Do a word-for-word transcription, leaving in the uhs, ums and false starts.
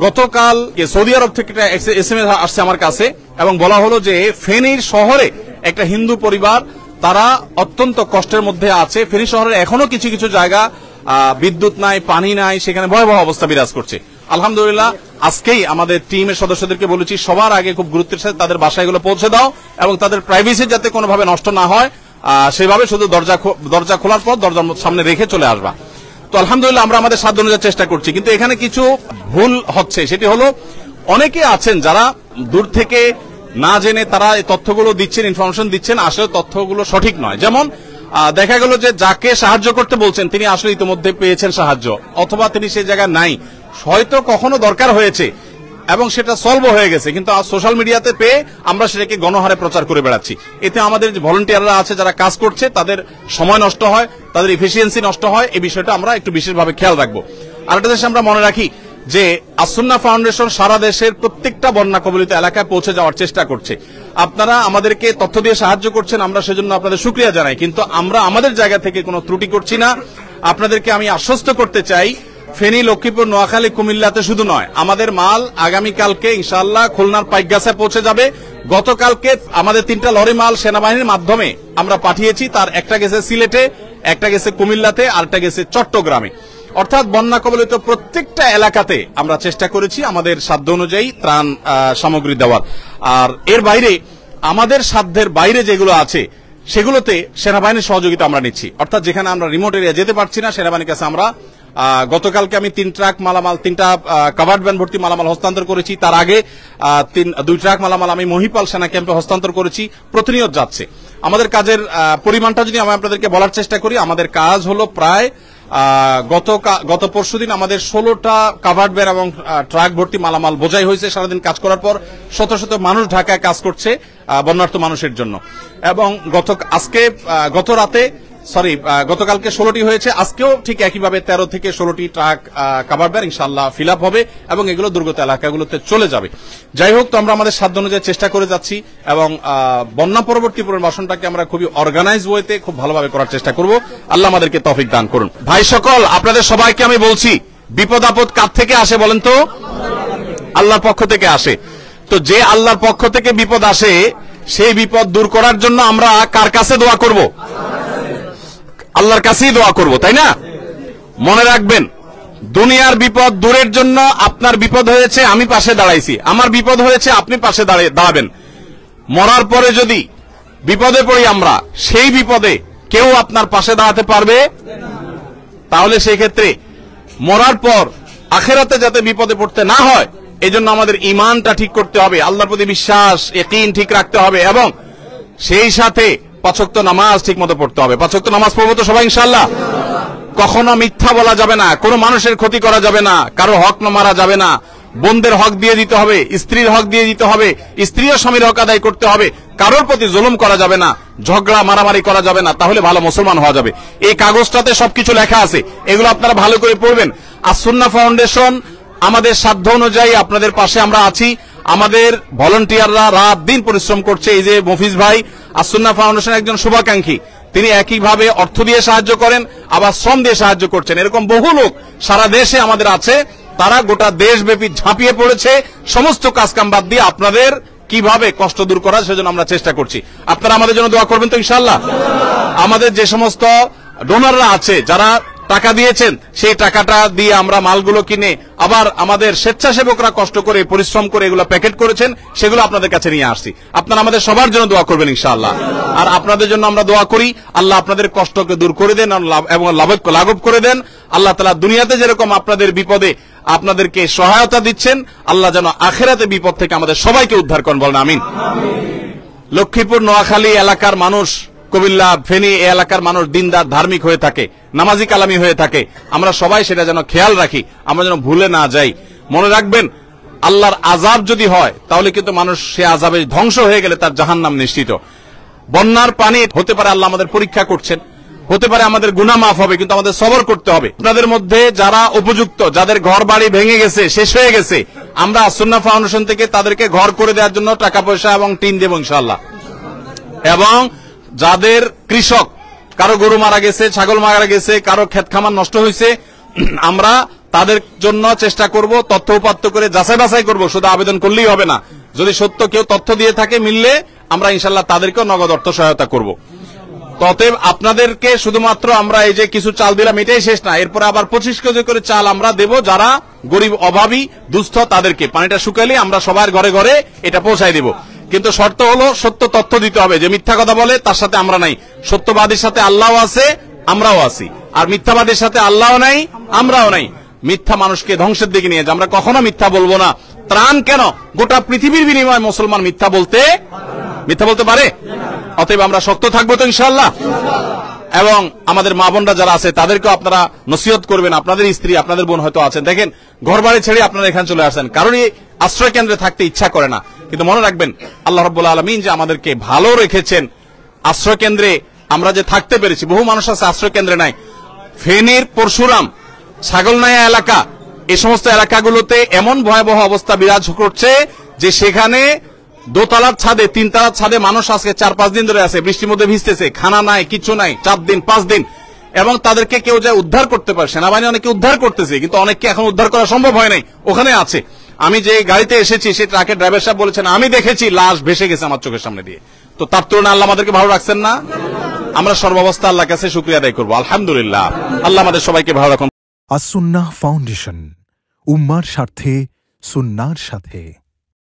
গতকাল সৌদি আরব থেকে একটা এস এম এস আসছে আমার কাছে এবং বলা হলো যে ফেনীর শহরে একটা হিন্দু পরিবার তারা অত্যন্ত কষ্টের মধ্যে আছে। ফেনী শহরের এখনো কিছু কিছু জায়গা বিদ্যুৎ নাই, পানি নাই, সেখানে ভয়াবহ অবস্থা বিরাজ করছে। আলহামদুলিল্লাহ আজকেই আমাদের টিমের সদস্যদেরকে বলেছি সবার আগে খুব গুরুত্বের সাথে তাদের বাসায় এগুলো পৌঁছে দাও এবং তাদের প্রাইভেসি যাতে কোনোভাবে নষ্ট না হয় সেভাবে শুধু দরজা দরজা খোলার পর দরজার সামনে রেখে চলে আসবা। তো আলহামদুলিল্লাহ আমরা আমাদের সাধ্য অনুযায়ী চেষ্টা করছি, কিন্তু এখানে কিছু ভুল হচ্ছে। সেটি হলো অনেকে আছেন যারা দূর থেকে না জেনে তারা এই তথ্যগুলো দিচ্ছেন, ইনফরমেশন দিচ্ছেন, আসলে তথ্যগুলো সঠিক নয়। যেমন দেখা গেল যে যাকে সাহায্য করতে বলছেন তিনি আসলে ইতিমধ্যে পেয়েছেন সাহায্য, অথবা তিনি সেই জায়গায় নাই, হয়তো কখনো দরকার হয়েছে এবং সেটা সলভ হয়ে গেছে, কিন্তু সোশ্যাল মিডিয়াতে পেয়ে আমরা সেটাকে গণহারে প্রচার করে বেড়াচ্ছি। এতে আমাদের যে ভলান্টিয়াররা আছে যারা কাজ করছে তাদের সময় নষ্ট হয়, তাদের এফিসিয়েন্সি নষ্ট হয়। এই বিষয়টা আমরা একটু বিশেষভাবে খেয়াল রাখবো। আরেকটা জিনিস আমরা মনে রাখি যে আসুন্নাহ ফাউন্ডেশন সারা দেশের প্রত্যেকটা বন্যা কবলিত এলাকায় পৌঁছে যাওয়ার চেষ্টা করছে। আপনারা আমাদেরকে তথ্য দিয়ে সাহায্য করছেন, আমরা সেজন্য আপনাদের শুকরিয়া জানাই, কিন্তু আমরা আমাদের জায়গা থেকে কোনো ত্রুটি করছি না। আপনাদেরকে আমি আশ্বস্ত করতে চাই ফেনী, লক্ষ্মীপুর, নোয়াখালী, কুমিল্লাতে শুধু নয়, আমাদের মাল আগামীকালকে ইনশাআল্লাহ খুলনার পাইকগাছে পৌঁছে যাবে। গতকালকে আমাদের তিনটা লরি মাল সেনাবাহিনীর মাধ্যমে আমরা পাঠিয়েছি, তার একটা গেছে সিলেটে, একটা গেছে কুমিল্লাতে, আরেকটা গেছে চট্টগ্রামে। অর্থাৎ বন্যা কবলিত প্রত্যেকটা এলাকাতে আমরা চেষ্টা করেছি আমাদের সাধ্য অনুযায়ী ত্রাণ সামগ্রী দেওয়ার। আর এর বাইরে আমাদের সাধ্যের বাইরে যেগুলো আছে সেগুলোতে সেনাবাহিনীর সহযোগিতা আমরা নিচ্ছি। অর্থাৎ যেখানে আমরা রিমোট এরিয়া যেতে পারছি না, সেনাবাহিনীর কাছে আমরা গতকালকে আমি তিন ট্রাক মালামাল, তিনটা কাভার্ড ভ্যান ভর্তি মালামাল হস্তান্তর করেছি। তার আগে তিন দুই ট্রাক মালামাল আমি মহিপাল সেনা ক্যাম্পে হস্তান্তর করেছি। প্রতিনিয়ত যাচ্ছে। আমাদের কাজের পরিমাণটা যদি আমি আপনাদেরকে বলার চেষ্টা করি, আমাদের কাজ হলো প্রায় গত গত পরশু দিন আমাদের ষোলোটা কাভার্ড ভ্যান এবং ট্রাক ভর্তি মালামাল বোঝাই হয়েছে। সারাদিন কাজ করার পর শত শত মানুষ ঢাকায় কাজ করছে বন্যার্ত মানুষের জন্য। এবং গত আজকে গত রাতে সরি গতকালকে ষোলোটি হয়েছে, আজকেও ঠিক একইভাবে তেরো থেকে ষোলোটি ট্রাক কাভার ভ্যান ইনশাআল্লাহ ফিল আপ হবে এবং এগুলো দুর্গত এলাকাগুলোতে চলে যাবে। যাই হোক, তো আমরা আমাদের সাধ্য অনুযায়ী চেষ্টা করে যাচ্ছি এবং বন্যা পরবর্তী পুনর্বাসনটাকে আমরা খুবই অর্গানাইজ ওয়েতে খুব ভালোভাবে করার চেষ্টা করব। আল্লাহ আমাদেরকে তৌফিক দান করুন। ভাই সকল, আপনাদের সবাইকে আমি বলছি, বিপদ আপদ কার থেকে আসে বলেন তো? আল্লাহর পক্ষ থেকে আসে। তো যে আল্লাহর পক্ষ থেকে বিপদ আসে সেই বিপদ দূর করার জন্য আমরা কার কাছে দোয়া করব? আল্লাহর কাছেই দোয়া করব, তাই না? মনে রাখবেন, দুনিয়ার বিপদ দূরের জন্য আপনার বিপদ হয়েছে, আমি পাশে দাঁড়াইছি, আমার বিপদ হয়েছে, আপনি পাশে দাঁড়াবেন। মরার পরে যদি বিপদে পড়ি আমরা, সেই বিপদে কেউ আপনার পাশে দাঁড়াতে পারবে? তাহলে সেই ক্ষেত্রে মরার পর আখিরাতে যাতে বিপদে পড়তে না হয় এজন্য আমাদের ঈমানটা ঠিক করতে হবে, আল্লাহর প্রতি বিশ্বাস ইয়াকিন ঠিক রাখতে হবে এবং সেই সাথে পাঁচ ওয়াক্ত নামাজ ঠিক মতো পড়তে হবে। পাঁচ ওয়াক্ত নামাজ পড়বো তো সবাই ইনশাআল্লাহ? কখনো মিথ্যা বলা যাবে না, কোনো মানুষের ক্ষতি করা যাবে না, কারো হক মারা যাবে না, বোনদের হক দিয়ে দিতে হবে, স্ত্রীর হক দিয়ে দিতে হবে, স্ত্রীও স্বামীর হক আদায় করতে হবে, কারোর প্রতি জুলুম করা যাবে না, ঝগড়া মারামারি করা যাবে না, তাহলে ভালো মুসলমান হওয়া যাবে। এই কাগজটাতে সবকিছু লেখা আছে, এগুলো আপনারা ভালো করে পড়বেন। আসুন্নাহ ফাউন্ডেশন আমাদের সাধ্য অনুযায়ী আপনাদের পাশে আমরা আছি। আমাদের ভলান্টিয়াররা রাত দিন পরিশ্রম করছে। এই যে মফিজ ভাই আসুন্নাহ ফাউন্ডেশন একজন শুভাকাঙ্ক্ষী, তিনি একইভাবে অর্থ দিয়ে সাহায্য করেন, আবার শ্রম দিয়ে সাহায্য করছেন। এরকম বহু লোক সারা দেশে আমাদের আছে, তারা গোটা দেশব্যাপী ঝাঁপিয়ে পড়েছে সমস্ত কাজকাম বাদ দিয়ে আপনাদের কিভাবে কষ্ট দূর করা সেজন্য আমরা চেষ্টা করছি। আপনারা আমাদের জন্য দোয়া করবেন তো ইনশাআল্লাহ? আমাদের যে সমস্ত ডোনাররা আছে যারা টাকা দিয়েছেন, সেই টাকাটা দিয়ে আমরা মালগুলো কিনে আবার আমাদের স্বেচ্ছাসেবকরা কষ্ট করে পরিশ্রম করে এগুলো প্যাকেট করেছেন, সেগুলো আপনাদের কাছে নিয়ে আসছি। আপনারা আমাদের সবার জন্য দোয়া করবেন ইনশাআল্লাহ। আর আপনাদের জন্য আমরা দোয়া করি, আল্লাহ আপনাদের কষ্টকে দূর করে দেন এবং লাঘব করে দেন। আল্লাহ তাআলা দুনিয়াতে যেরকম আপনাদের বিপদে আপনাদেরকে সহায়তা দিচ্ছেন, আল্লাহ যেন আখিরাতে বিপদ থেকে আমাদের সবাইকে উদ্ধার করেন, বলেন আমিন। লক্ষ্মীপুর, নোয়াখালী এলাকার মানুষ, কুমিল্লা, ফেনী এই এলাকার মানুষ দিনদার ধার্মিক হয়ে থাকে, নামাজি কালামি হয়ে থাকে। আমরা সবাই সেটা যেন খেয়াল রাখি, আমরা যেন ভুলে না যাই। মনে রাখবেন, আল্লাহর আযাব যদি হয় তাহলে কিন্তু মানুষ সে আযাবে ধ্বংস হয়ে গেলে তার জাহান্নাম নিশ্চিত। বন্যার পানি হতে পারে আল্লাহ আমাদের পরীক্ষা করছেন, হতে পারে আমাদের গুনাহ মাফ হবে, কিন্তু আমাদের সবর করতে হবে। আপনাদের মধ্যে যারা উপযুক্ত, যাদের ঘর বাড়ি ভেঙে গেছে, শেষ হয়ে গেছে, আমরা আসুন্নাহ ফাউন্ডেশন থেকে তাদেরকে ঘর করে দেওয়ার জন্য টাকা পয়সা এবং টিন দেব ইনশাআল্লাহ। এবং যাদের কৃষক, কারো গরু মারা গেছে, ছাগল মারা গেছে, কারো ক্ষেত খামার নষ্ট হয়েছে, আমরা তাদের জন্য চেষ্টা করব, তথ্য উপাত্ত করে যাচাই বাছাই করব, শুধু আবেদন করলেই হবে না। যদি সত্য কেউ তথ্য দিয়ে থাকে মিললে আমরা ইনশাল্লাহ তাদেরকেও নগদ অর্থ সহায়তা করব। অতএব আপনাদেরকে শুধুমাত্র আমরা এই যে কিছু চাল দিলাম এটাই শেষ না, এরপরে আবার পঁচিশ কেজি করে চাল আমরা দেব যারা গরিব অভাবী দুস্থ তাদেরকে। পানিটা শুকালে আমরা সবার ঘরে ঘরে এটা পৌঁছাই দেব। কিন্তু শর্ত হলো সত্য তথ্য দিতে হবে। যে মিথ্যা কথা বলে তার সাথে আমরা নাই। সত্যবাদীর সাথে আল্লাহও আছে, আমরাও আছি। আর মিথ্যাবাদীর সাথে আল্লাহও নাই, আমরাও নাই। মিথ্যা মানুষকে ধ্বংসের দিকে নিয়ে যায়। আমরা কখনো মিথ্যা বলবো না। ত্রাণ কেন, গোটা পৃথিবীর বিনিময়ে মুসলমান মিথ্যা বলতে মিথ্যা বলতে পারে। অতএব আমরা শক্ত থাকবো তো ইনশাআল্লাহ। এবং আমাদের মা বোনরা যারা আছে তাদেরকেও আপনারা নসিহত করবেন। আপনাদের স্ত্রী, আপনাদের বোন হয়তো আছেন, দেখেন ঘর বাড়ি ছেড়ে আপনারা এখানে চলে আসেন, কারণ এই আশ্রয় কেন্দ্রে থাকতে ইচ্ছা করে না। কিন্তু মনে রাখবেন আল্লাহ রাব্বুল আলামিন যে আমাদেরকে ভালো রেখেছেন। আশ্রয় কেন্দ্রে আমরা যে থাকতে পেরেছি, বহু মানুষ আছে আশ্রয় কেন্দ্রে নাই। ফেনীর পরশুরাম, ছাগলনাইয়া এলাকা, এই সমস্ত এলাকাগুলোতে এমন ভয়াবহ অবস্থা বিরাজ করছে যে সেখানে দোতলার ছাদে, তিনতলার ছাদে মানুষ আজকে চার পাঁচ দিন ধরে আছে, বৃষ্টির মধ্যে ভিজতেছে, খানা নাই, কিছু নাই, চার দিন পাঁচ দিন। এবং তাদেরকে কেউ যায় উদ্ধার করতে পারে, সেনাবাহিনী অনেকে উদ্ধার করতেছে, কিন্তু অনেককে এখন উদ্ধার করা সম্ভব হয় নাই, ওখানে আছে। আমি যে গাড়িতে এসেছি সেই ট্রাকের ড্রাইভার সাহেব বলেছেন আমি দেখেছি লাশ ভেসে গেছে আমার চোখের সামনে দিয়ে। তো তার তুলনায় আল্লাহ আমাদেরকে ভালো রাখছেন না? আমরা সর্বাবস্থা আল্লাহর কাছে শুকরিয়া আদায় করবো। আলহামদুলিল্লাহ, আল্লাহ আমাদের সবাইকে ভালো রাখুন। আস সুন্নাহ ফাউন্ডেশন, উম্মার স্বার্থে সুন্নাহর সাথে।